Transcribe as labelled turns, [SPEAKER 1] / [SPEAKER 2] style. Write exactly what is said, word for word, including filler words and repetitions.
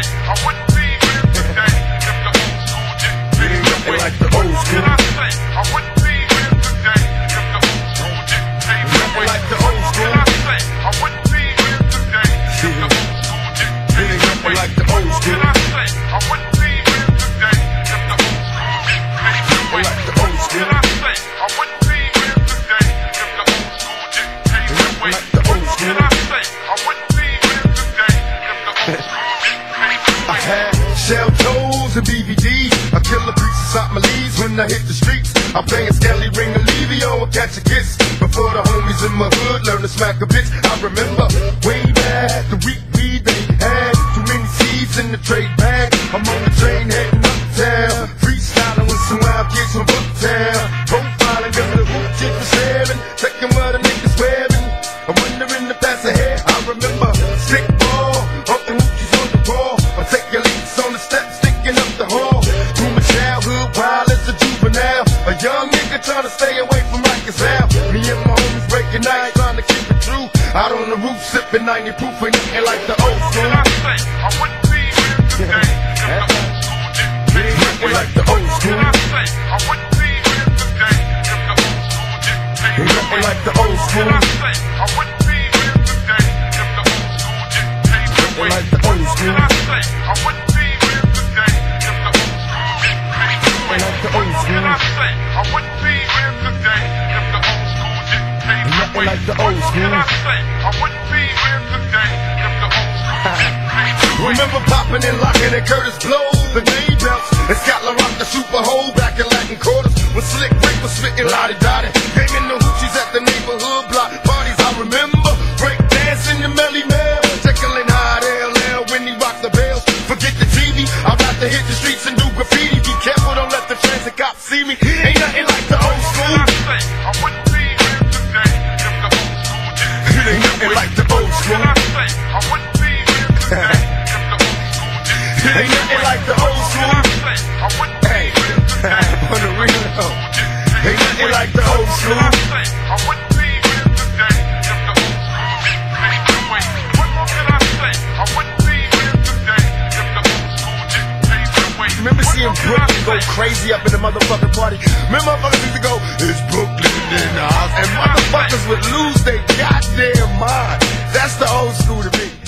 [SPEAKER 1] I wouldn't be here today if the old school didn't pave the way.
[SPEAKER 2] Like the old school.
[SPEAKER 1] What can I say? I wouldn't be here today if the old school didn't pave the way.
[SPEAKER 2] Like the old school.
[SPEAKER 1] What can I say? I wouldn't be here today if the old school didn't pave the way.
[SPEAKER 2] Like the old school.
[SPEAKER 1] What can I say? I wouldn't be here today if the old school didn't pave the way.
[SPEAKER 2] Like the old school.
[SPEAKER 1] What can I say? I wouldn't be here today if the old school didn't pave the way.
[SPEAKER 2] Like the old school.
[SPEAKER 1] What can I say? I wouldn't be here today if the old school didn't pave the way.
[SPEAKER 2] I had shell toes and B V Ds. I kill the beats inside my leaves when I hit the streets. I'm playing Skelly, ring Olivio, or catch a kiss. Before the homies in my hood learn to smack a bitch. I remember way back the week we they had too many seeds in the trade bag. I'm on the train heading uptown, freestyling with some wild kids from Booktown. Profiling, giving the hoop chick for seven, checking what a niggas wearing. I'm wondering if that's ahead. I remember stick ball, up the hoochies on the ball. I'm taking leaps on the steps, sticking up the hall. Through my childhood, wild as a juvenile. A young nigga trying to stay away from Rikers Ave. Me and my homies breaking nights, trying to keep it true. Out on the roof, sipping ninety proof, and eating like the old school.
[SPEAKER 1] What can I say? I wouldn't be here today if the old school didn't pave the way.
[SPEAKER 2] Like the old school.
[SPEAKER 1] What can I say? I wouldn't be here today if the old school didn't pave the way.
[SPEAKER 2] Like the old school.
[SPEAKER 1] What can I say? I wouldn't be here today if the old school didn't pave the way.
[SPEAKER 2] Like the old school.
[SPEAKER 1] What can I say? I wouldn't be here today if the old school didn't pave the way.
[SPEAKER 2] Like the old school.
[SPEAKER 1] What can I say? I wouldn't be here today if the old school didn't pave the way.
[SPEAKER 2] Like the old school.
[SPEAKER 1] What can I say? I wouldn't be here today if the old school didn't pave the way.
[SPEAKER 2] Remember popping and locking and Curtis Blow, the name belts, and Scotland Rock, the Super Hole, back in Latin quarters, when Slick Rick was spitting lottie dottie. Gaming the hoochies at the neighborhood block parties. I remember break dancing the Melly Mel, tickling hot L L when he rocked the bells. Forget the T V, I'd rather hit the streets and do graffiti. Be careful, don't let the transit cops see me. Ain't nothing like the old school.
[SPEAKER 1] What can I say? I wouldn't be here today if the old school didn't
[SPEAKER 2] It ain't nothing like the old school.
[SPEAKER 1] What can I say? I wouldn't be here today if the old school didn't
[SPEAKER 2] It ain't nothing like the old school.
[SPEAKER 1] What can I say? I wouldn't be here today
[SPEAKER 2] On the real though. Ain't nothing like the old school.
[SPEAKER 1] What can I say? I wouldn't be here today if the old school didn't pave the way. What more can I say? I wouldn't be here today if the old school didn't pave the way.
[SPEAKER 2] Remember seeing Brooklyn go crazy up in the motherfucking party? Remember motherfuckers used to go, it's Brooklyn in the house, and motherfuckers would lose their goddamn mind. That's the old school to me.